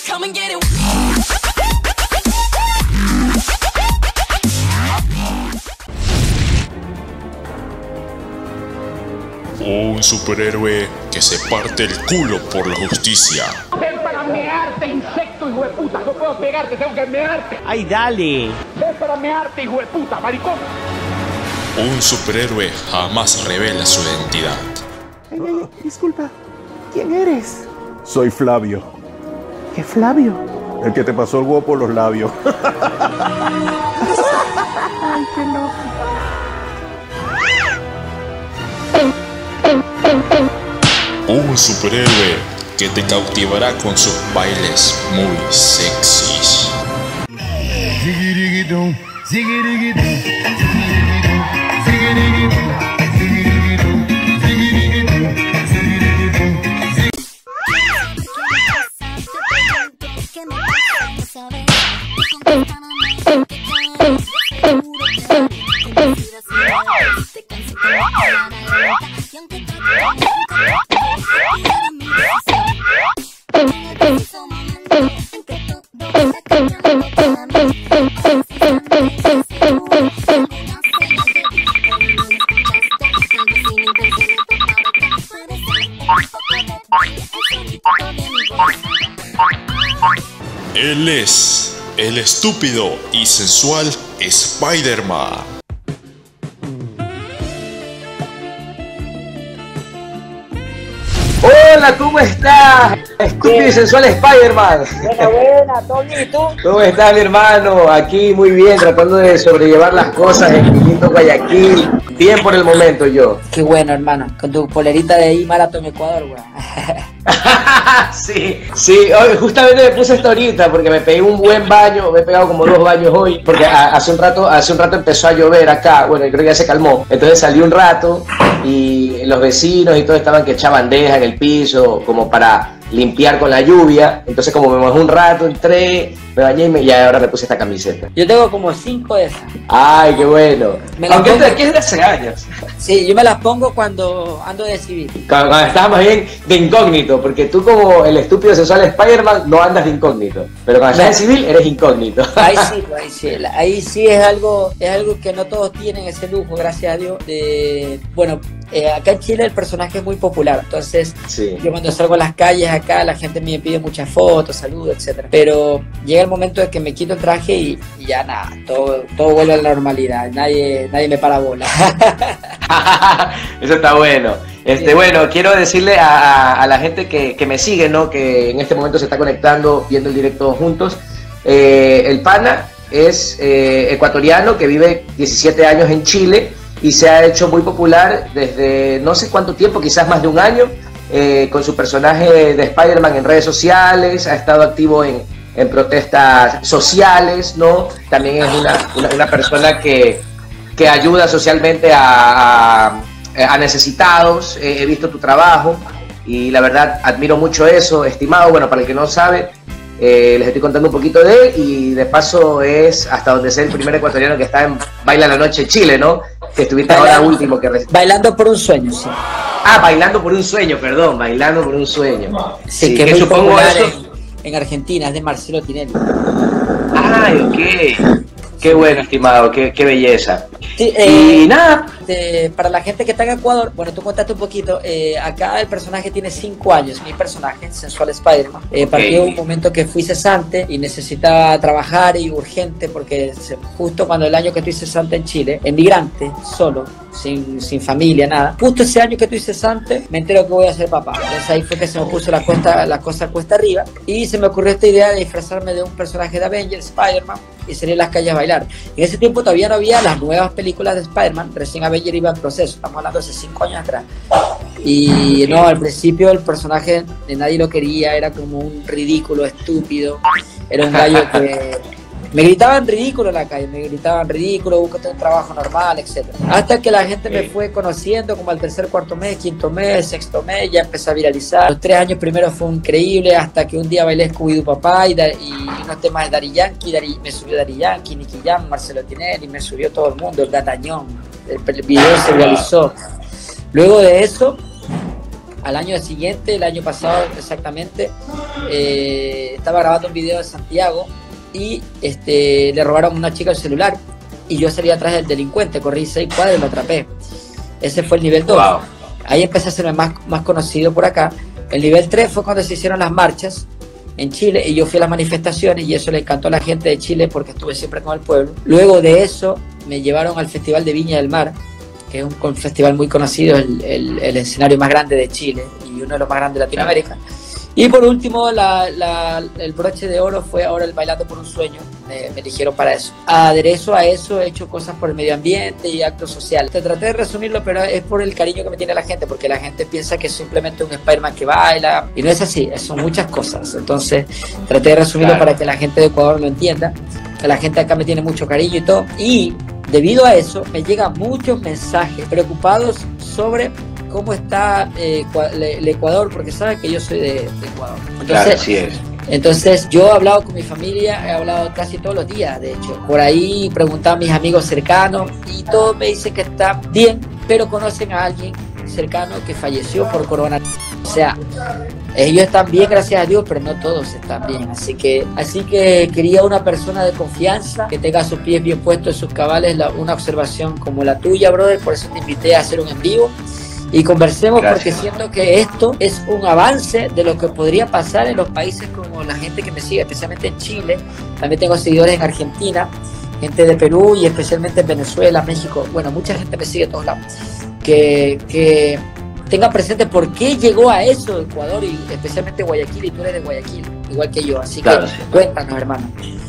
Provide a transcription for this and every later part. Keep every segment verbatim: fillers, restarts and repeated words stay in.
Come and get it. Un superhéroe que se parte el culo por la justicia. Ven para mearte, insecto, hijo de puta. No puedo pegarte, tengo que mearte. ¡Ay, dale! Ven para mearte, hijo de puta, maricón. Un superhéroe jamás revela su identidad. Ey, ey, disculpa, ¿quién eres? Soy Flavio, ¿Qué Flavio? el que te pasó el huevo por los labios. Ay, qué loco. Un superhéroe que te cautivará con sus bailes muy sexys. Él es el estúpido y sensual Spider-Man. Hola, ¿cómo estás? Estúpido y sensual Spider-Man. Buena, buena, todo bien, ¿y tú? ¿Cómo estás, mi hermano? Aquí muy bien, tratando de sobrellevar las cosas en mi lindo Guayaquil. Bien por el momento yo. Qué bueno, hermano, con tu polerita de ahí, Maratón Ecuador, weón. Sí, sí, hoy justamente me puse esto ahorita porque me pegué un buen baño, me he pegado como dos baños hoy, porque a- hace un rato, hace un rato empezó a llover acá, bueno, creo que ya se calmó, entonces salí un rato y los vecinos y todo estaban que echaban bandeja en el piso como para limpiar con la lluvia, entonces como me mojé un rato, entré, me bañé y, me, y ahora me puse esta camiseta. Yo tengo como cinco de esas. Ay, qué bueno. Me la Aunque esto pongo- de aquí es de hace años. Sí, yo me las pongo cuando ando de civil. Cuando, cuando estás más bien de incógnito, porque tú como el estúpido sensual Spider-Man no andas de incógnito, pero cuando estás en civil eres incógnito. Ahí sí, pues, ahí sí, la- ahí sí es algo, es algo que no todos tienen ese lujo, gracias a Dios. De, bueno, eh, acá en Chile el personaje es muy popular, entonces Sí. yo cuando salgo a las calles acá la gente me pide muchas fotos, saludos, etcétera. Pero llega el momento de que me quito el traje y, y ya nada, todo, todo vuelve a la normalidad, nadie, nadie me para bola. Eso está bueno. Este, Bien. bueno, quiero decirle a, a- a la gente que, que me sigue, ¿no? Que en este momento se está conectando, viendo el directo juntos. Eh, el pana es eh, ecuatoriano que vive diecisiete años en Chile y se ha hecho muy popular desde no sé cuánto tiempo, quizás más de un año, eh, con su personaje de Spider-Man en redes sociales, ha estado activo en, en protestas sociales, ¿no? También es una, una, una persona que, que ayuda socialmente a, a, a necesitados. Eh, he visto tu trabajo y la verdad admiro mucho eso, estimado. Bueno, para el que no sabe, eh, les estoy contando un poquito de él y de paso es hasta donde sé el primer ecuatoriano que está en Baila la Noche Chile, ¿no? Que estuviste ahora Bailando. último que... re- Bailando por un sueño, sí. Ah, Bailando por un sueño, perdón, Bailando por un sueño. Sí, Sí, que que es muy supongo popular eso... en, en Argentina, es de Marcelo Tinelli. Ay, ok. Qué bueno, estimado, qué, qué belleza. Sí, Y eh, nada, de- para la gente que está en Ecuador, bueno, tú contaste un poquito, eh, acá el personaje tiene cinco años, mi personaje, Sensual Spider-Man. Eh, partió Ok. un momento que fui cesante y necesitaba trabajar y urgente porque se- justo cuando el año que estoy cesante en Chile, emigrante, solo, sin, sin familia, nada, justo ese año que estoy cesante me entero que voy a ser papá. Entonces ahí fue que se me puso la, cuesta, la cosa cuesta arriba y se me ocurrió esta idea de disfrazarme de un personaje de Avengers, Spider-Man, y salir a las calles a bailar. En ese tiempo todavía no había las nuevas películas de Spider-Man, recién Avengers iba en proceso, estamos hablando de hace cinco años atrás. Y no, al principio el personaje de nadie lo quería, era como un ridículo, estúpido, era un gallo que me gritaban ridículo en la calle, me gritaban ridículo, búscate un trabajo normal, etcétera. Hasta que la gente me fue conociendo como al tercer, cuarto mes, quinto mes, sexto mes, ya empecé a viralizar. Los tres años primero fue increíble, hasta que un día bailé Scooby-Doo Papá y, da- y unos temas de Daddy Yankee, Daddy- me subió Daddy Yankee, Nicky Jam, Marcelo Tinelli, me subió todo el mundo, el Gatañón, el, el video se viralizó. Luego de eso, al año siguiente, el año pasado exactamente, eh, estaba grabando un video de Santiago y este, le robaron a una chica el celular y yo salí atrás del delincuente, corrí seis cuadras y lo atrapé. Ese fue el nivel dos. Wow. Ahí empecé a ser más, más conocido por acá. El nivel tres fue cuando se hicieron las marchas en Chile y yo fui a las manifestaciones y eso le encantó a la gente de Chile porque estuve siempre con el pueblo. Luego de eso me llevaron al Festival de Viña del Mar, que es un, un festival muy conocido, el, el, el escenario más grande de Chile y uno de los más grandes de Latinoamérica. Y por último, la, la, el broche de oro fue ahora el Bailando por un Sueño, me, me eligieron para eso. Aderezo a eso he hecho cosas por el medio ambiente y actos sociales. Te traté de resumirlo, pero es por el cariño que me tiene la gente, porque la gente piensa que es simplemente un Spider-Man que baila, y no es así, son muchas cosas. Entonces traté de resumirlo claro. para que la gente de Ecuador lo entienda, que la gente acá me tiene mucho cariño y todo, y debido a eso me llegan muchos mensajes preocupados sobre cómo está eh, el Ecuador, porque saben que yo soy de, de Ecuador. Entonces, claro, así es. Entonces yo he hablado con mi familia, he hablado casi todos los días, de hecho. Por ahí preguntaba a mis amigos cercanos y todos me dicen que están bien, pero conocen a alguien cercano que falleció por coronavirus. O sea, ellos están bien, gracias a Dios, pero no todos están bien. Así que, así que quería una persona de confianza, que tenga sus pies bien puestos en sus cabales, la, una observación como la tuya, brother. Por eso te invité a hacer un en vivo. Y conversemos. Gracias. Porque siento que esto es un avance de lo que podría pasar en los países como la gente que me sigue, especialmente en Chile. También tengo seguidores en Argentina, gente de Perú y especialmente en Venezuela, México. Bueno, mucha gente me sigue de todos lados. Que, que tengan presente por qué llegó a eso Ecuador y especialmente Guayaquil, y tú eres de Guayaquil, igual que yo. Así claro, que sí. Cuéntanos, hermano.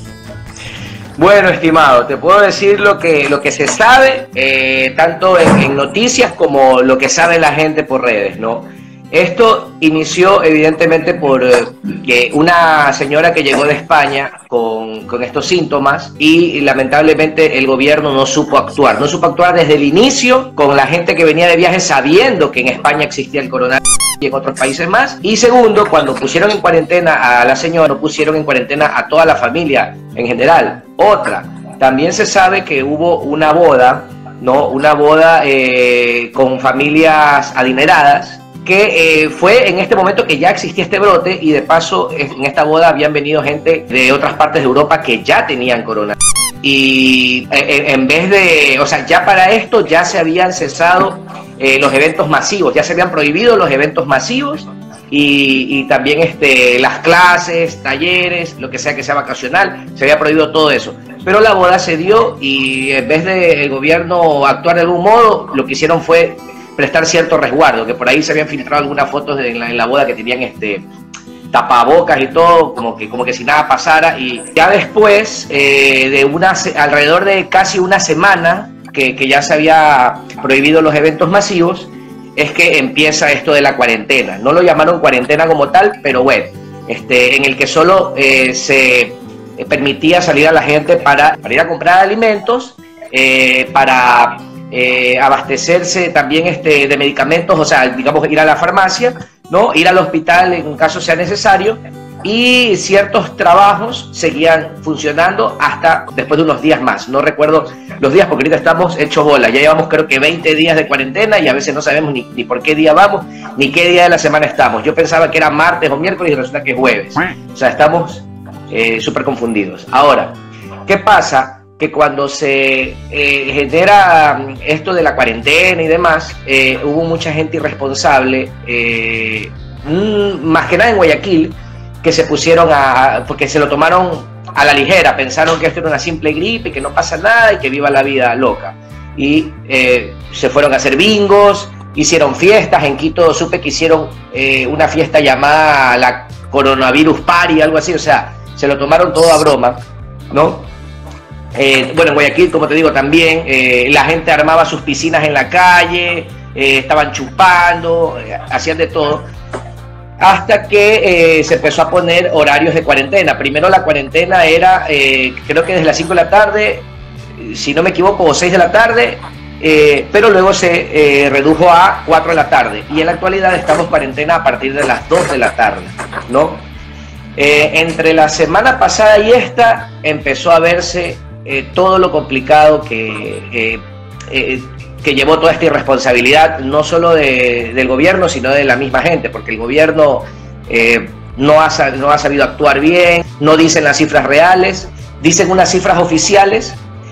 Bueno, estimado, te puedo decir lo que, lo que se sabe, eh, tanto en, en noticias como lo que sabe la gente por redes, ¿no? Esto inició evidentemente por eh, que una señora que llegó de España con, con estos síntomas y, y lamentablemente el gobierno no supo actuar, no supo actuar desde el inicio con la gente que venía de viaje sabiendo que en España existía el coronavirus y en otros países más. Y segundo, cuando pusieron en cuarentena a la señora, no pusieron en cuarentena a toda la familia en general. Otra, también se sabe que hubo una boda, ¿no? Una boda eh, con familias adineradas, que eh, fue en este momento que ya existía este brote y de paso en esta boda habían venido gente de otras partes de Europa que ya tenían coronavirus. Y en, en vez de, o sea, ya para esto ya se habían cesado eh, los eventos masivos, ya se habían prohibido los eventos masivos y, y también este, las clases, talleres, lo que sea que sea vacacional, se había prohibido todo eso. Pero la boda se dio y en vez de el gobierno actuar de algún modo, lo que hicieron fue prestar cierto resguardo, que por ahí se habían filtrado algunas fotos de, en, la, en la boda que tenían este tapabocas y todo, como que, como que si nada pasara. Y ya después eh, de una, alrededor de casi una semana que, que ya se había prohibido los eventos masivos, es que empieza esto de la cuarentena. No lo llamaron cuarentena como tal, pero bueno, este, en el que solo eh, se permitía salir a la gente para, para ir a comprar alimentos, eh, para eh, abastecerse también este, de medicamentos, o sea, digamos, ir a la farmacia, ¿no? Ir al hospital en caso sea necesario, y ciertos trabajos seguían funcionando hasta después de unos días más. No recuerdo los días porque ahorita estamos hechos bola, ya llevamos creo que veinte días de cuarentena y a veces no sabemos ni, ni por qué día vamos, ni qué día de la semana estamos. Yo pensaba que era martes o miércoles y resulta que es jueves. O sea, estamos eh, súper confundidos. Ahora, ¿qué pasa? Que cuando se eh, genera esto de la cuarentena y demás, eh, hubo mucha gente irresponsable, eh, más que nada en Guayaquil, que se pusieron a, porque se lo tomaron a la ligera, pensaron que esto era una simple gripe, que no pasa nada y que viva la vida loca. Y eh, se fueron a hacer bingos, hicieron fiestas. En Quito supe que hicieron eh, una fiesta llamada la Coronavirus Party, algo así, o sea, se lo tomaron todo a broma, ¿no? Eh, bueno, en Guayaquil, como te digo, también eh, la gente armaba sus piscinas en la calle, eh, estaban chupando, eh, hacían de todo, hasta que eh, se empezó a poner horarios de cuarentena. Primero la cuarentena era, eh, creo que desde las cinco de la tarde, si no me equivoco, o seis de la tarde, eh, pero luego se eh, redujo a cuatro de la tarde, y en la actualidad estamos cuarentena a partir de las dos de la tarde, ¿no? Eh, entre la semana pasada y esta empezó a verse Eh, todo lo complicado que, eh, eh, que llevó toda esta irresponsabilidad, no solo de, del gobierno, sino de la misma gente, porque el gobierno eh, no, ha, no ha sabido actuar bien, no dicen las cifras reales, dicen unas cifras oficiales,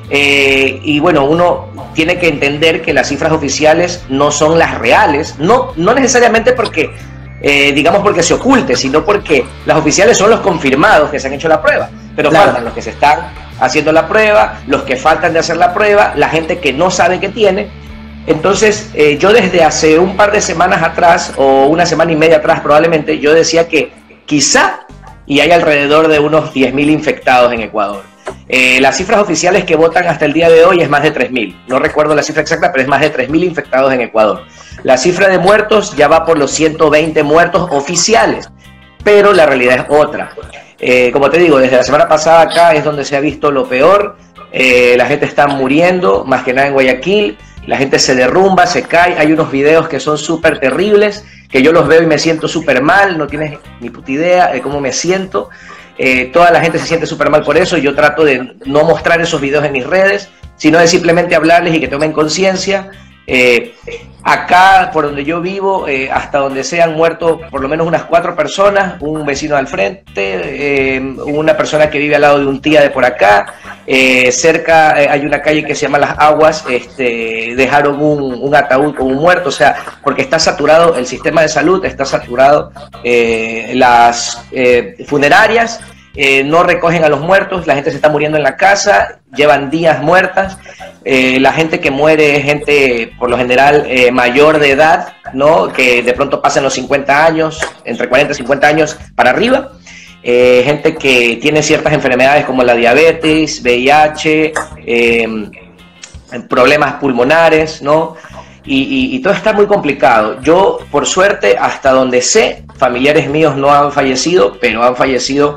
eh, y bueno, uno tiene que entender que las cifras oficiales no son las reales, no, no necesariamente porque, eh, digamos, porque se oculte, sino porque las oficiales son los confirmados que se han hecho la prueba, pero Claro. faltan los que se están haciendo la prueba, los que faltan de hacer la prueba, la gente que no sabe que tiene. Entonces, eh, yo desde hace un par de semanas atrás, o una semana y media atrás probablemente, yo decía que quizá, y hay alrededor de unos diez mil infectados en Ecuador. Eh, las cifras oficiales que votan hasta el día de hoy es más de tres mil. No recuerdo la cifra exacta, pero es más de tres mil infectados en Ecuador. La cifra de muertos ya va por los ciento veinte muertos oficiales, pero la realidad es otra. Eh, como te digo, desde la semana pasada acá es donde se ha visto lo peor. Eh, la gente está muriendo, más que nada en Guayaquil. La gente se derrumba, se cae. Hay unos videos que son súper terribles, que yo los veo y me siento súper mal. No tienes ni puta idea de cómo me siento. Eh, toda la gente se siente súper mal por eso. Yo trato de no mostrar esos videos en mis redes, sino de simplemente hablarles y que tomen conciencia. Eh, acá, por donde yo vivo, eh, hasta donde se han muerto por lo menos unas cuatro personas, un vecino al frente, eh, una persona que vive al lado de un tía de por acá, eh, cerca eh, hay una calle que se llama Las Aguas, este, dejaron un, un ataúd con un muerto, o sea, porque está saturado el sistema de salud, está saturado eh, las eh, funerarias. Eh, no recogen a los muertos, la gente se está muriendo en la casa, llevan días muertas, eh, la gente que muere es gente por lo general eh, mayor de edad, ¿no? Que de pronto pasan los cincuenta años, entre cuarenta y cincuenta años para arriba, eh, gente que tiene ciertas enfermedades como la diabetes, V I H, eh, problemas pulmonares, ¿no? Y, y, y todo está muy complicado. Yo, por suerte, hasta donde sé, familiares míos no han fallecido, pero han fallecido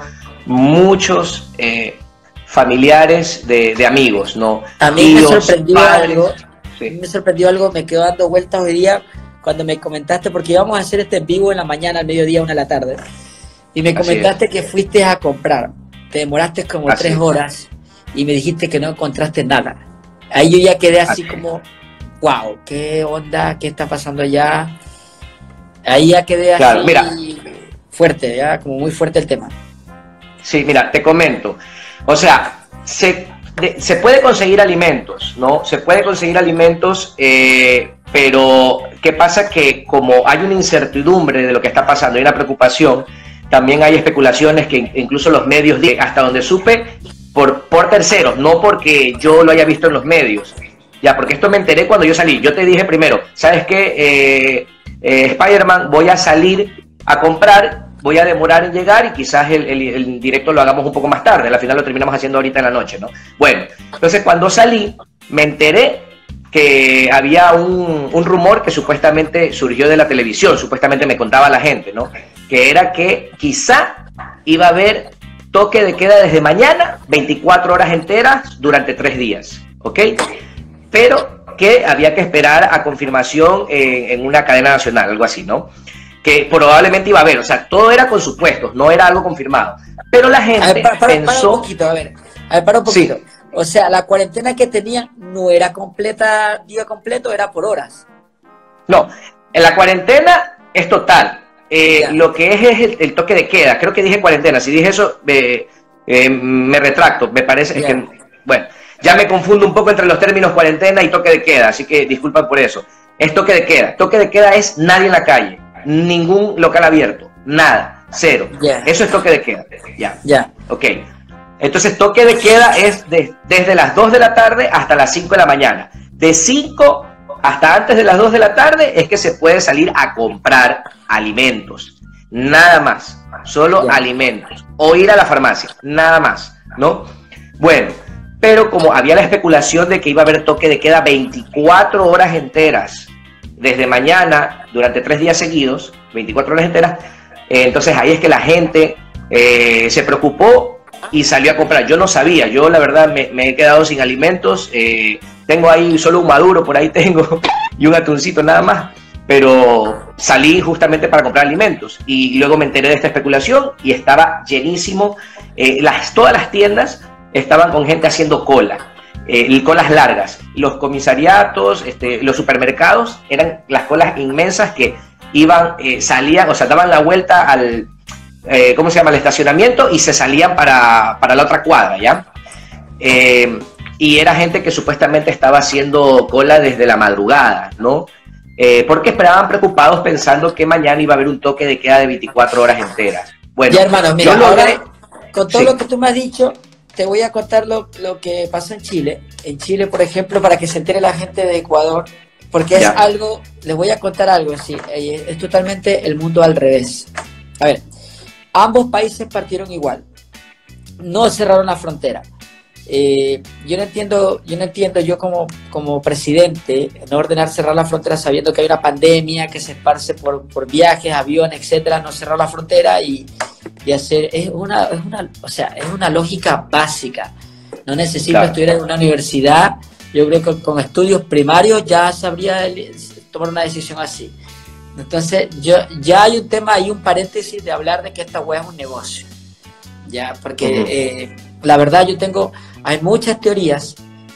muchos eh, familiares de, de amigos, ¿no? A mí Tíos, me sorprendió padres. algo, Sí. a mí me sorprendió algo, me quedó dando vueltas hoy día cuando me comentaste, porque íbamos a hacer este en vivo en la mañana, al mediodía, una de la tarde, y me Así comentaste es. que fuiste a comprar, te demoraste como Así tres es. horas y me dijiste que no encontraste nada. Ahí yo ya quedé así Así es. como, wow, qué onda, qué está pasando allá. Ahí ya quedé así, Claro, mira. fuerte, ya como muy fuerte el tema. Sí, mira, te comento. O sea, se, de, se puede conseguir alimentos, ¿no? Se puede conseguir alimentos, eh, pero ¿qué pasa? Que como hay una incertidumbre de lo que está pasando, hay una preocupación, también hay especulaciones que incluso los medios, hasta donde supe, por, por terceros, no porque yo lo haya visto en los medios. Ya, porque esto me enteré cuando yo salí. Yo te dije primero, ¿sabes qué? Eh, eh, Spider-Man, voy a salir a comprar, voy a demorar en llegar y quizás el, el, el directo lo hagamos un poco más tarde, al final lo terminamos haciendo ahorita en la noche, ¿no? Bueno, entonces cuando salí me enteré que había un, un rumor que supuestamente surgió de la televisión, supuestamente me contaba la gente, ¿no? Que era que quizá iba a haber toque de queda desde mañana, veinticuatro horas enteras durante tres días, ¿ok? Pero que había que esperar a confirmación en, en una cadena nacional, algo así, ¿no? Que probablemente iba a haber, o sea, todo era con supuestos, no era algo confirmado. Pero la gente A ver, para, para, pensó... para un poquito, a ver, a ver, para un poquito. Sí. O sea, la cuarentena que tenían no era completa, día completo, era por horas. No, en la cuarentena es total. Eh, Ya. lo que es es el, el toque de queda. Creo que dije cuarentena. Si dije eso, eh, eh, me retracto. Me parece Ya. que, bueno, ya me confundo un poco entre los términos cuarentena y toque de queda. Así que disculpan por eso. Es toque de queda. Toque de queda es nadie en la calle. Ningún local abierto. Nada. Cero. Ya. Eso es toque de queda. Ya. Ya. Ok. Entonces, toque de queda es de- desde las dos de la tarde hasta las cinco de la mañana. De cinco hasta antes de las dos de la tarde es que se puede salir a comprar alimentos. Nada más. Solo Ya. alimentos. O ir a la farmacia. Nada más. ¿No? Bueno, pero como había la especulación de que iba a haber toque de queda veinticuatro horas enteras, desde mañana, durante tres días seguidos, veinticuatro horas enteras, eh, entonces ahí es que la gente eh, se preocupó y salió a comprar. Yo no sabía, yo la verdad me, me he quedado sin alimentos, eh, tengo ahí solo un maduro, por ahí tengo, y un atuncito nada más, pero salí justamente para comprar alimentos y luego me enteré de esta especulación y estaba llenísimo, eh, las, todas las tiendas estaban con gente haciendo cola. eh, colas largas. Los comisariatos, este, los supermercados, eran las colas inmensas que iban, eh, salían, o sea, daban la vuelta al, eh, ¿cómo se llama?, al estacionamiento y se salían para, para la otra cuadra, ¿ya? Eh, y era gente que supuestamente estaba haciendo cola desde la madrugada, ¿no? Eh, porque esperaban preocupados pensando que mañana iba a haber un toque de queda de veinticuatro horas enteras. Bueno, ya, hermano, mira, yo logré... ahora, con todo sí. lo que tú me has dicho, te voy a contar lo, lo que pasa en Chile. En Chile, por ejemplo, para que se entere la gente de Ecuador, porque es ya. algo, les voy a contar algo, sí, es totalmente el mundo al revés. A ver, ambos países partieron igual, no cerraron la frontera. Eh, yo no entiendo, yo no entiendo, yo como, como presidente, no ordenar cerrar la frontera sabiendo que hay una pandemia que se esparce por, por viajes, aviones, etcétera, no cerrar la frontera y, y hacer, es una, es una, o sea, es una lógica básica. No necesito claro. estudiar en una universidad. Yo creo que con, con estudios primarios ya sabría el, tomar una decisión así. Entonces, yo, ya hay un tema, hay un paréntesis de hablar de que esta wea es un negocio. Ya, porque uh-huh. eh, la verdad yo tengo, hay muchas teorías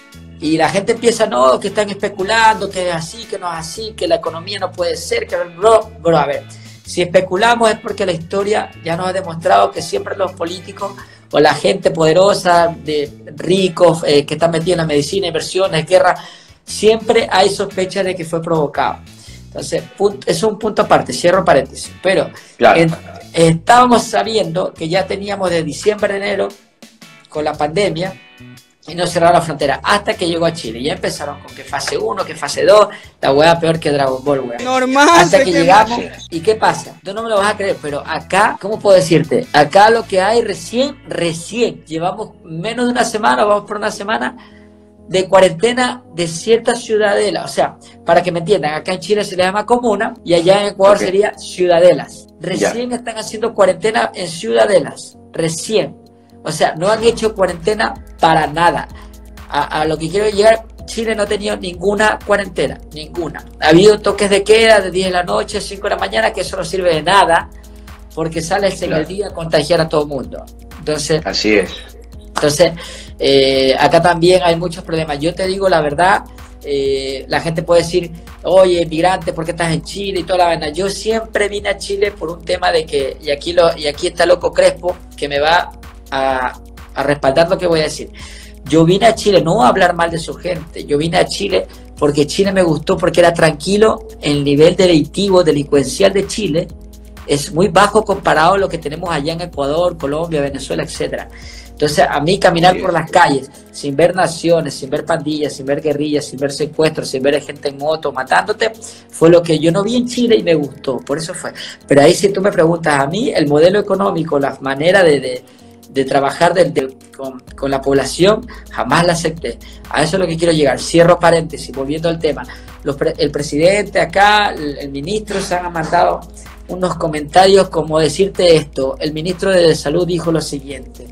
y la gente empieza, no, que están especulando, que es así, que no es así, que la economía no puede ser, que bro, bro, a ver, si especulamos es porque la historia ya nos ha demostrado que siempre los políticos o la gente poderosa, de ricos, eh, que están metidos en la medicina, inversiones, guerra, siempre hay sospecha de que fue provocado. Entonces, punto, eso es un punto aparte, cierro paréntesis, pero claro. en, estábamos sabiendo que ya teníamos de diciembre a enero con la pandemia y no cerraron la frontera hasta que llegó a Chile. Ya empezaron con que fase uno, que fase dos, la hueá peor que Dragon Ball, hueá. Normal. Hasta que llegamos, ¿y qué pasa? Tú no me lo vas a creer, pero acá, ¿cómo puedo decirte? Acá lo que hay recién, recién, llevamos menos de una semana, vamos por una semana, de cuarentena de ciertas ciudadelas. O sea, para que me entiendan, acá en Chile se le llama comuna y allá en Ecuador okay. sería ciudadelas. Recién ya. Están haciendo cuarentena en ciudadelas, recién. O sea, no han hecho cuarentena para nada. A, a lo que quiero llegar, Chile no ha tenido ninguna cuarentena, ninguna. Ha habido toques de queda de diez de la noche, cinco de la mañana, que eso no sirve de nada, porque sales claro. en el día a contagiar a todo el mundo. Entonces, así es. Entonces, eh, acá también hay muchos problemas. Yo te digo la verdad, eh, la gente puede decir, oye, migrante, ¿por qué estás en Chile? Y toda la vaina. Yo siempre vine a Chile por un tema de que, y aquí, lo, y aquí está Loco Crespo, que me va a, a respaldar lo que voy a decir. Yo vine a Chile no a hablar mal de su gente, yo vine a Chile porque Chile me gustó, porque era tranquilo. El nivel delictivo, delincuencial de Chile es muy bajo comparado a lo que tenemos allá en Ecuador, Colombia, Venezuela, etcétera. Entonces, a mí caminar por las calles, sin ver naciones, sin ver pandillas, sin ver guerrillas, sin ver secuestros, sin ver gente en moto matándote, fue lo que yo no vi en Chile y me gustó, por eso fue. Pero ahí si tú me preguntas a mí, el modelo económico, la manera de, de, de trabajar de, de, con, con la población, jamás la acepté. A eso es lo que quiero llegar. Cierro paréntesis, volviendo al tema. Los pre, el presidente acá, el, el ministro se han mandado unos comentarios como decirte esto. El ministro de Salud dijo lo siguiente.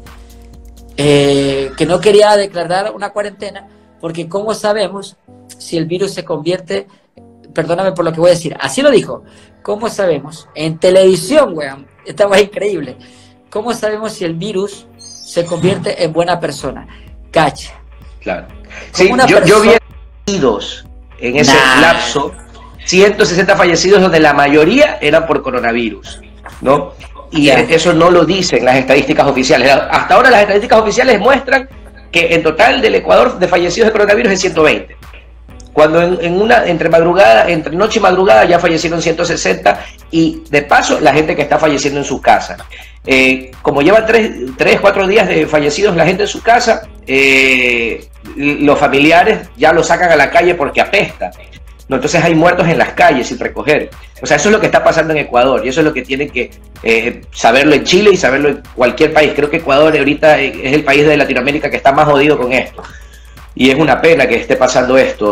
Eh, que no quería declarar una cuarentena porque ¿cómo sabemos si el virus se convierte, perdóname por lo que voy a decir, así lo dijo, ¿cómo sabemos? En televisión, weón, esta weá es increíble, ¿cómo sabemos si el virus se convierte en buena persona? Cacha. Claro. Sí, yo, persona... yo vi fallecidos en ese nah. lapso, ciento sesenta fallecidos donde la mayoría eran por coronavirus, ¿no? Y yeah. eso no lo dicen las estadísticas oficiales. Hasta ahora las estadísticas oficiales muestran que en total del Ecuador de fallecidos de coronavirus es ciento veinte. Cuando en, en una entre madrugada, entre noche y madrugada ya fallecieron ciento sesenta y de paso la gente que está falleciendo en sus casas. Eh, como llevan tres, tres, cuatro días de fallecidos la gente en su casa, eh, los familiares ya lo sacan a la calle porque apesta. No, entonces hay muertos en las calles sin recoger. O sea, eso es lo que está pasando en Ecuador y eso es lo que tienen que eh, saberlo en Chile y saberlo en cualquier país. Creo que Ecuador ahorita es el país de Latinoamérica que está más jodido con esto. Y es una pena que esté pasando esto.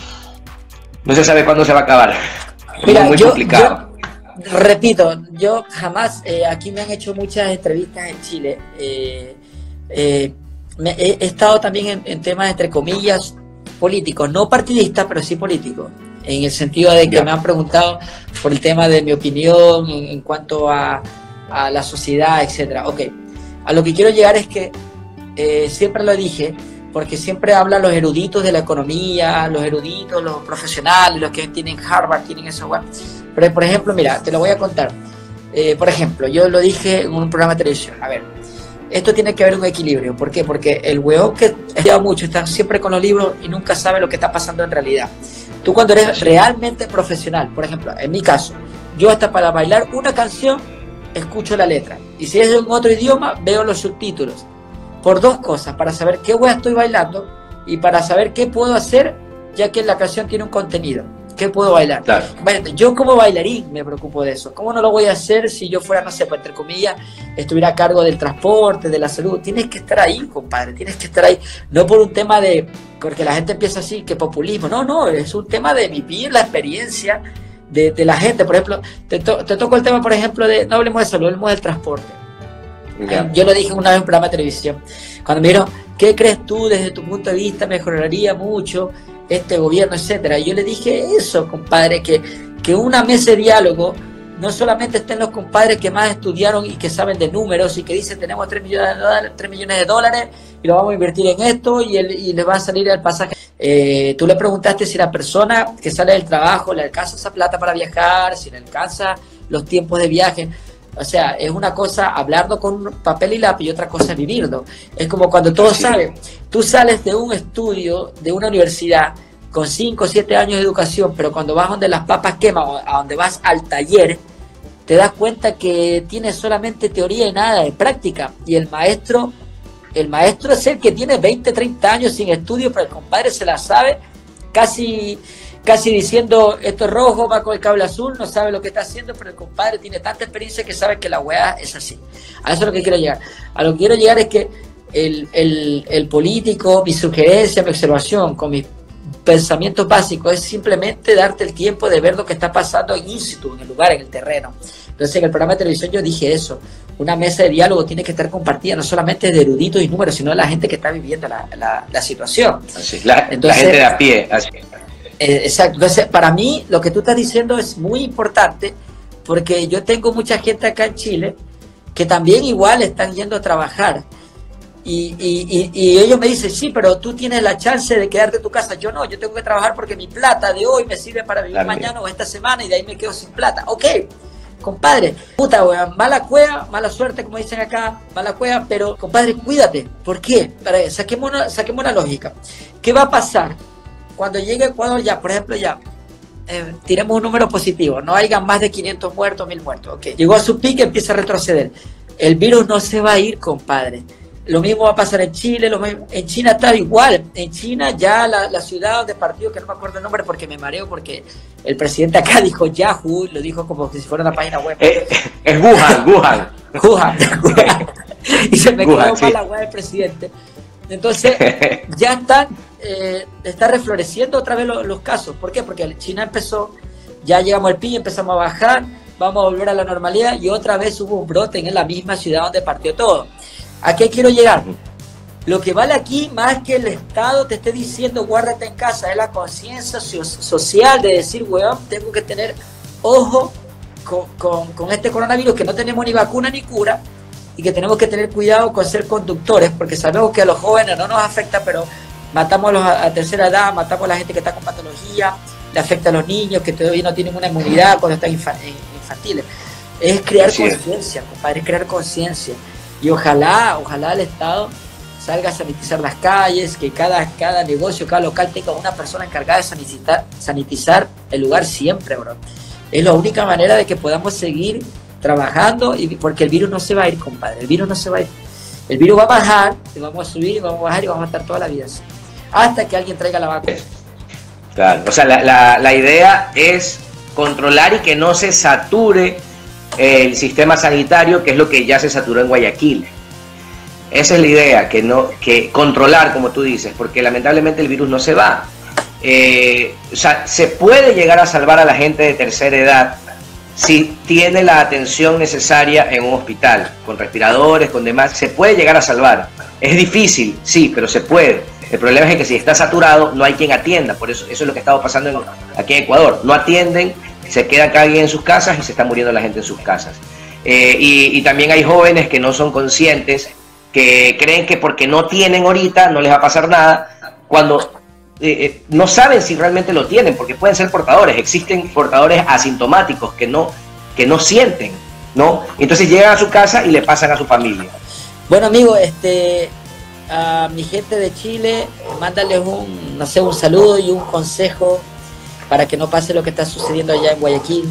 No se sabe cuándo se va a acabar. Mira, es muy yo, complicado. Yo, repito, yo jamás, eh, aquí me han hecho muchas entrevistas en Chile. Eh, eh, me, he, he estado también en, en temas, entre comillas, políticos, no partidistas, pero sí políticos. En el sentido de que yeah. me han preguntado por el tema de mi opinión en, en cuanto a, a la sociedad, etcétera. Ok, a lo que quiero llegar es que eh, siempre lo dije, porque siempre hablan los eruditos de la economía, los eruditos, los profesionales, los que tienen Harvard, tienen eso. Bueno. Pero, por ejemplo, mira, te lo voy a contar. Eh, por ejemplo, yo lo dije en un programa de televisión. A ver, esto tiene que haber un equilibrio. ¿Por qué? Porque el huevón que estudia mucho está siempre con los libros y nunca sabe lo que está pasando en realidad. Tú cuando eres realmente profesional, por ejemplo, en mi caso, yo hasta para bailar una canción, escucho la letra. Y si es en otro idioma, veo los subtítulos. Por dos cosas, para saber qué hueá estoy bailando y para saber qué puedo hacer, ya que la canción tiene un contenido. ¿Qué puedo bailar? Claro. Bueno, yo como bailarín me preocupo de eso. ¿Cómo no lo voy a hacer si yo fuera, no sé, pues, entre comillas, estuviera a cargo del transporte, de la salud? Tienes que estar ahí, compadre, tienes que estar ahí. No por un tema de, porque la gente empieza así, que populismo. No, no, es un tema de vivir la experiencia de, de la gente. Por ejemplo, te, to, te toco el tema, por ejemplo, de, no hablemos de salud, hablemos del transporte. Yeah. Yo lo dije una vez en un programa de televisión. Cuando me dijeron, ¿qué crees tú desde tu punto de vista mejoraría mucho este gobierno, etcétera? Y yo le dije eso, compadre, que, que una mesa de diálogo no solamente estén los compadres que más estudiaron y que saben de números y que dicen tenemos tres millones de dólares, tres millones de dólares y lo vamos a invertir en esto y, el, y les va a salir el pasaje. Eh, tú le preguntaste si la persona que sale del trabajo le alcanza esa plata para viajar, si le alcanza los tiempos de viaje. O sea, es una cosa hablarlo con papel y lápiz y otra cosa vivirlo. Es como cuando todos saben, tú sales de un estudio, de una universidad, con cinco o siete años de educación, pero cuando vas donde las papas queman, o a donde vas al taller, te das cuenta que tienes solamente teoría y nada de práctica. Y el maestro, el maestro es el que tiene veinte, treinta años sin estudio, pero el compadre se la sabe casi... casi diciendo, esto es rojo, va con el cable azul, no sabe lo que está haciendo, pero el compadre tiene tanta experiencia que sabe que la weá es así. A eso es lo que quiero llegar. A lo que quiero llegar es que el, el, el político, mi sugerencia, mi observación, con mis pensamientos básicos, es simplemente darte el tiempo de ver lo que está pasando en in situ, en el lugar, en el terreno. Entonces, en el programa de televisión yo dije eso. Una mesa de diálogo tiene que estar compartida, no solamente de eruditos y números, sino de la gente que está viviendo la, la, la situación. Así, la, Entonces, la gente de a pie, así. Eh, exacto, entonces para mí lo que tú estás diciendo es muy importante porque yo tengo mucha gente acá en Chile que también igual están yendo a trabajar y, y, y, y ellos me dicen, sí, pero tú tienes la chance de quedarte en tu casa. Yo no, yo tengo que trabajar porque mi plata de hoy me sirve para vivir también mañana o esta semana y de ahí me quedo sin plata. Ok, compadre, puta weón, mala cueva, mala suerte como dicen acá, mala cueva, pero compadre, cuídate. ¿Por qué? Para, saquemos, una, saquemos una lógica. ¿Qué va a pasar cuando llegue Ecuador ya, por ejemplo, ya, eh, tiremos un número positivo, no hayan más de quinientos muertos, mil muertos, ok, llegó a su pique, empieza a retroceder, el virus no se va a ir, compadre, lo mismo va a pasar en Chile, lo mismo, en China está igual, en China ya la, la ciudad donde partió, que no me acuerdo el nombre porque me mareo, porque el presidente acá dijo Yahoo, lo dijo como si fuera una página web. Eh, es Wuhan, Wuhan. Wuhan, Wuhan. Y se me quedó mal la web del presidente. Entonces, ya están, eh, está refloreciendo otra vez los, los casos. ¿Por qué? Porque China empezó, ya llegamos al pico, empezamos a bajar, vamos a volver a la normalidad y otra vez hubo un brote en la misma ciudad donde partió todo. ¿A qué quiero llegar? Lo que vale aquí, más que el Estado te esté diciendo guárdate en casa, es la conciencia so social de decir, weón, tengo que tener ojo con, con, con este coronavirus, que no tenemos ni vacuna ni cura, y que tenemos que tener cuidado con ser conductores, porque sabemos que a los jóvenes no nos afecta, pero matamos a los a tercera edad, matamos a la gente que está con patología, le afecta a los niños que todavía no tienen una inmunidad cuando están infantiles. Es crear conciencia, compadre, es crear conciencia. Y ojalá, ojalá el Estado salga a sanitizar las calles, que cada, cada negocio, cada local tenga una persona encargada de sanitizar, sanitizar el lugar siempre, bro. Es la única manera de que podamos seguir trabajando, y porque el virus no se va a ir, compadre, el virus no se va a ir. El virus va a bajar, y vamos a subir, y vamos a bajar, y vamos a estar toda la vida así, hasta que alguien traiga la vacuna. Claro, o sea, la, la, la idea es controlar y que no se sature el sistema sanitario, que es lo que ya se saturó en Guayaquil. Esa es la idea, que no, que controlar, como tú dices, porque lamentablemente el virus no se va. Eh, o sea, se puede llegar a salvar a la gente de tercera edad si tiene la atención necesaria en un hospital, con respiradores, con demás, se puede llegar a salvar. Es difícil, sí, pero se puede. El problema es que si está saturado, no hay quien atienda. Por eso, eso es lo que estaba pasando en, aquí en Ecuador. No atienden, se queda cada quien en sus casas y se está muriendo la gente en sus casas. Eh, y, y también hay jóvenes que no son conscientes que creen que porque no tienen ahorita no les va a pasar nada, cuando eh, eh, no saben si realmente lo tienen, porque pueden ser portadores, existen portadores asintomáticos que no, que no sienten, ¿no? Entonces llegan a su casa y le pasan a su familia. Bueno, amigo, este, a mi gente de Chile, mándales un, no sé, un saludo y un consejo para que no pase lo que está sucediendo allá en Guayaquil.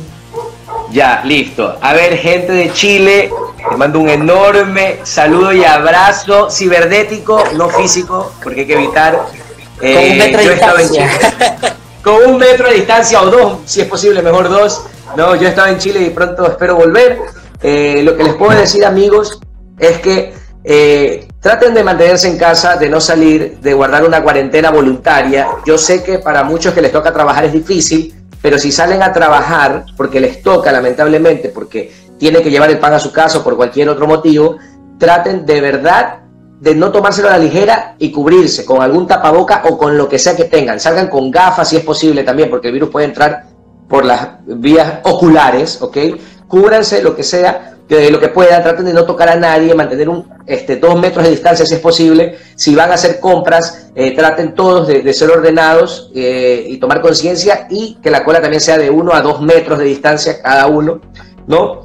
Ya, listo. A ver, gente de Chile, te mando un enorme saludo y abrazo cibernético, no físico, porque hay que evitar. Eh, Con un metro de yo estaba en distancia. Chile, con un metro de distancia o dos, si es posible, mejor dos. No, yo estaba en Chile y pronto espero volver. Eh, lo que les puedo decir, amigos, es que eh, traten de mantenerse en casa, de no salir, de guardar una cuarentena voluntaria. Yo sé que para muchos que les toca trabajar es difícil, pero si salen a trabajar, porque les toca lamentablemente, porque tienen que llevar el pan a su casa o por cualquier otro motivo, traten de verdad de no tomárselo a la ligera y cubrirse con algún tapaboca o con lo que sea que tengan. Salgan con gafas si es posible también, porque el virus puede entrar por las vías oculares, ¿ok? Cúbranse lo que sea, que lo que puedan, traten de no tocar a nadie, mantener un, este, dos metros de distancia si es posible. Si van a hacer compras, eh, traten todos de, de ser ordenados eh, y tomar conciencia, y que la cola también sea de uno a dos metros de distancia cada uno, ¿no?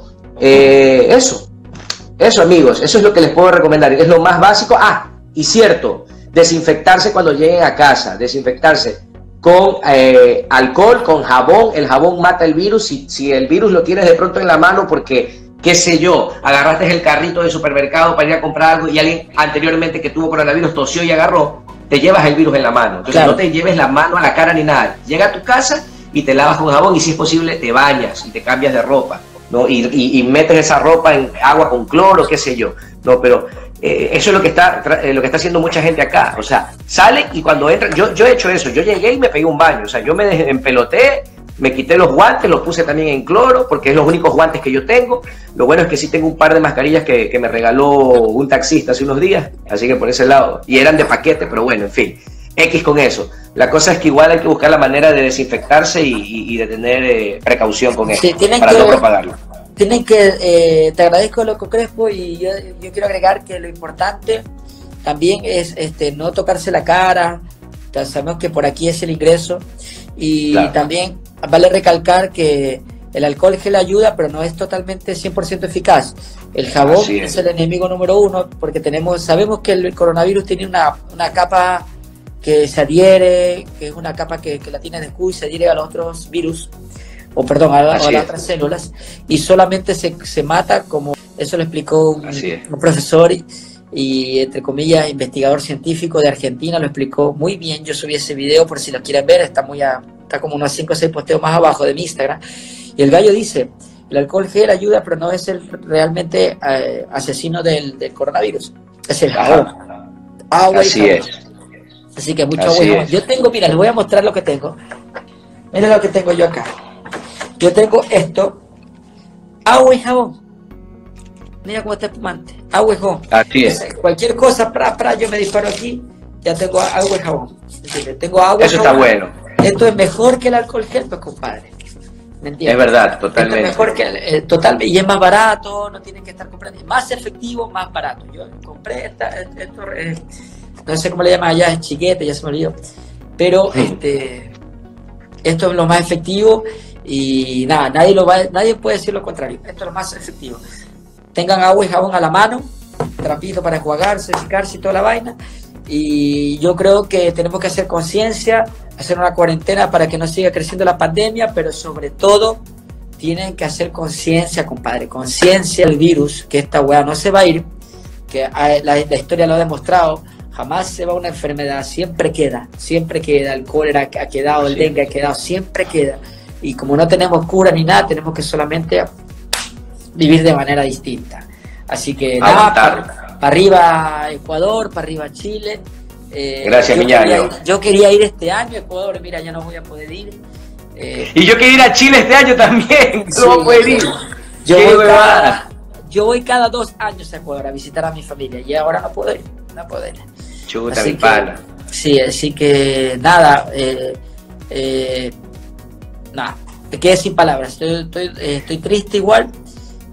Eh, eso, eso amigos, eso es lo que les puedo recomendar, es lo más básico. Ah, y cierto, desinfectarse cuando lleguen a casa, desinfectarse con eh, alcohol, con jabón. El jabón mata el virus. Si, si el virus lo tienes de pronto en la mano porque, qué sé yo, agarraste el carrito de supermercado para ir a comprar algo y alguien anteriormente que tuvo coronavirus tosió y agarró, te llevas el virus en la mano. Entonces claro, no te lleves la mano a la cara ni nada. Llega a tu casa y te lavas con jabón, y si es posible te bañas y te cambias de ropa, ¿no? Y, y, y metes esa ropa en agua con cloro, qué sé yo, no, pero eh, eso es lo que está eh, lo que está haciendo mucha gente acá. O sea, sale y cuando entra, yo, yo he hecho eso, yo llegué y me pegué un baño, o sea, yo me empeloté, me quité los guantes, los puse también en cloro, porque es los únicos guantes que yo tengo. Lo bueno es que sí tengo un par de mascarillas que, que me regaló un taxista hace unos días, así que por ese lado, y eran de paquete, pero bueno, en fin, X con eso. La cosa es que igual hay que buscar la manera de desinfectarse y, y, y de tener eh, precaución con esto, sí, para que, no propagarlo. Tienen que, eh, te agradezco, Loco Crespo, y yo, yo quiero agregar que lo importante también es este, no tocarse la cara. Sabemos que por aquí es el ingreso, y claro, también vale recalcar que el alcohol gel ayuda, pero no es totalmente cien por ciento eficaz. El jabón es. es el enemigo número uno, porque tenemos, sabemos que el coronavirus tiene una, una capa que se adhiere, que es una capa que, que la tiene de Q y se adhiere a los otros virus, o perdón, a, a las otras células, y solamente se, se mata, como eso lo explicó un, un profesor y, y, entre comillas, investigador científico de Argentina, lo explicó muy bien. Yo subí ese video por si lo quieren ver, está muy a, está como unos cinco o seis posteos más abajo de mi Instagram, y el gallo dice, el alcohol gel ayuda, pero no es el realmente eh, asesino del, del coronavirus, es el jabón. Agua Así y es. Así que mucho agua y jabón. Yo tengo, mira, les voy a mostrar lo que tengo. Miren lo que tengo yo acá. Yo tengo esto, agua y jabón. Mira cómo está espumante. Agua y jabón. Así es. Entonces, cualquier cosa, pra, pra, yo me disparo aquí, ya tengo agua y jabón. Entonces, tengo agua Eso y está jabón. bueno. Esto es mejor que el alcohol gel, pues, compadre. ¿Me entiendes? Es verdad, totalmente. Esto es mejor que el, eh, totalmente, y es más barato, no tienen que estar comprando. Es más efectivo, más barato. Yo compré esta, esto, eh, no sé cómo le llaman allá, es chiquete, ya se me olvidó. Pero sí, este, esto es lo más efectivo. Y nada, nadie, lo va, nadie puede decir lo contrario. Esto es lo más efectivo. Tengan agua y jabón a la mano, trapito para enjuagarse, secarse y toda la vaina. Y yo creo que tenemos que hacer conciencia, hacer una cuarentena para que no siga creciendo la pandemia, pero sobre todo tienen que hacer conciencia, compadre, conciencia del virus, que esta weá no se va a ir, que la, la historia lo ha demostrado. Jamás se va una enfermedad, siempre queda, siempre queda. El cólera ha quedado, el dengue ha quedado, siempre queda. Y como no tenemos cura ni nada, tenemos que solamente vivir de manera distinta. Así que nada, para pa arriba Ecuador, para arriba Chile. Eh, Gracias, yo Miñaño. quería, yo quería ir este año a Ecuador, mira, ya no voy a poder ir. Eh, y yo quiero ir a Chile este año también, no sí, voy a poder ir. Yo voy, cada, yo voy cada dos años a Ecuador a visitar a mi familia, y ahora no puedo ir, no puedo ir. Chuta, así mi que, pana. Sí, así que nada, eh, eh, nada, me quedé sin palabras, estoy, estoy, eh, estoy triste igual,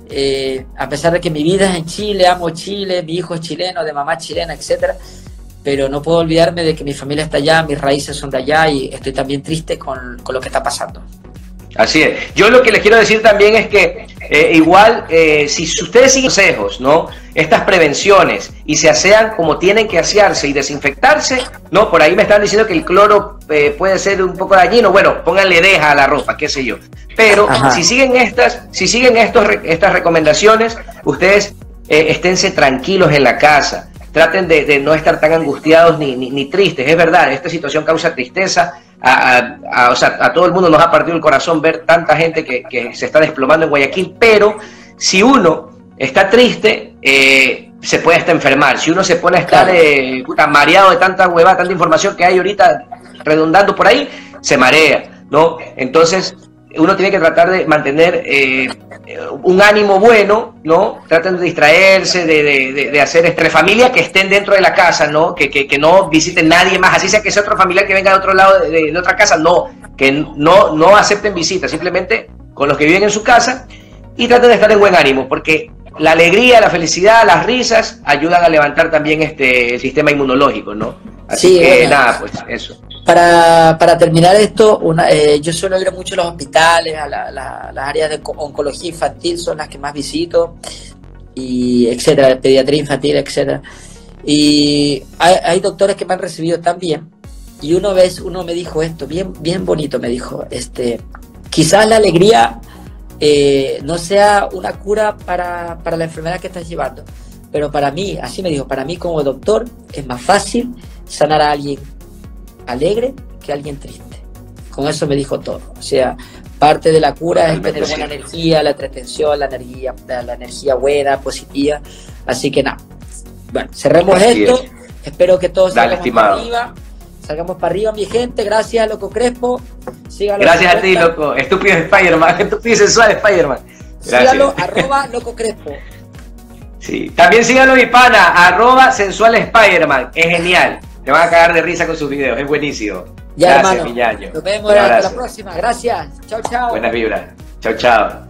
eh, a pesar de que mi vida es en Chile, amo Chile, mi hijo es chileno, de mamá chilena, etcétera, pero no puedo olvidarme de que mi familia está allá, mis raíces son de allá y estoy también triste con, con lo que está pasando. Así es. Yo lo que les quiero decir también es que eh, igual, eh, si ustedes siguen consejos, ¿no? Estas prevenciones y se asean como tienen que asearse y desinfectarse, ¿no? Por ahí me están diciendo que el cloro eh, puede ser un poco dañino. Bueno, pónganle deja a la ropa, qué sé yo. Pero Ajá. si siguen estas, si siguen estos, estas recomendaciones, ustedes eh, esténse tranquilos en la casa. Traten de, de no estar tan angustiados ni, ni, ni tristes. Es verdad, esta situación causa tristeza. A, a, a, o sea, a todo el mundo nos ha partido el corazón ver tanta gente que, que se está desplomando en Guayaquil, pero si uno está triste, eh, se puede hasta enfermar. Si uno se pone a estar eh, puta, mareado de tanta huevada, tanta información que hay ahorita redundando por ahí, se marea, ¿no? Entonces uno tiene que tratar de mantener eh, un ánimo bueno, ¿no? Traten de distraerse, de, de, de, de hacer entre familia que estén dentro de la casa, ¿no? Que, que, que no visiten nadie más, así sea que sea otro familiar que venga de otro lado de, de, de otra casa, no, que no, no acepten visitas, simplemente con los que viven en su casa y traten de estar en buen ánimo, porque la alegría, la felicidad, las risas ayudan a levantar también este el sistema inmunológico, ¿no? Así sí, que bueno, nada, pues eso. Para, para terminar esto, una, eh, yo suelo ir mucho a los hospitales, a la, la, las áreas de oncología infantil son las que más visito, y etcétera, pediatría infantil, etcétera. Y hay, hay doctores que me han recibido tan bien, y una vez uno me dijo esto, bien, bien bonito, me dijo, este, quizás la alegría eh, no sea una cura para, para la enfermedad que estás llevando, pero para mí, así me dijo, para mí como doctor es más fácil sanar a alguien alegre que alguien triste. Con eso me dijo todo. O sea, parte de la cura Totalmente es tener buena sí. energía, la entretención, la energía, la, la energía buena, positiva. Así que nada. Bueno, cerremos Así esto. Es. Espero que todos Dale, salgamos estimado. para arriba. Salgamos para arriba, mi gente. Gracias, Loco Crespo. Síganlo. Gracias a ti, loco. Estúpido Spider-Man. Estúpido y sensual Spider-Man. Síganlo, arroba Loco Crespo. Sí. También síganlo mi pana, arroba sensual Spider-Man. Es genial. Te van a cagar de risa con sus videos, es buenísimo. Ya, Gracias, hermano. Miñaño. Nos vemos hasta la próxima. Gracias. Chao, chao. Buenas vibras. Chao, chao.